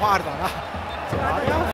ファールだな。あれは